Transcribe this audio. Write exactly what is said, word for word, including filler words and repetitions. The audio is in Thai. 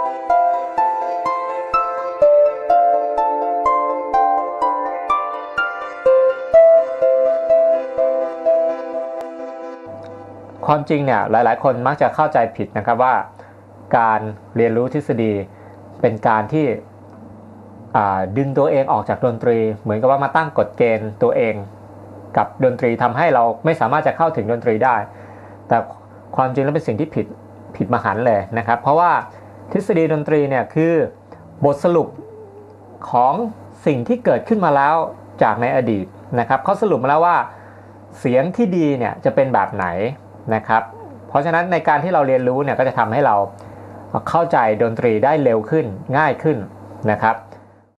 ความจริงเนี่ยหลายๆคนมักจะเข้าใจผิดนะครับว่าการเรียนรู้ทฤษฎีเป็นการที่ดึงตัวเองออกจากดนตรีเหมือนกับว่ามาตั้งกฎเกณฑ์ตัวเองกับดนตรีทำให้เราไม่สามารถจะเข้าถึงดนตรีได้แต่ความจริงแล้วเป็นสิ่งที่ผิดผิดมหันต์เลยนะครับเพราะว่าทฤษฎีดนตรีเนี่ยคือบทสรุปของสิ่งที่เกิดขึ้นมาแล้วจากในอดีตนะครับเขาสรุปมาแล้วว่าเสียงที่ดีเนี่ยจะเป็นแบบไหนนะครับเพราะฉะนั้นในการที่เราเรียนรู้เนี่ยก็จะทำให้เราเข้าใจดนตรีได้เร็วขึ้นง่ายขึ้นนะครับ